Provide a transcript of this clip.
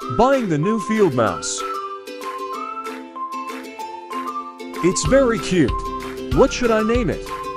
Buying the new field mouse. It's very cute. What should I name it?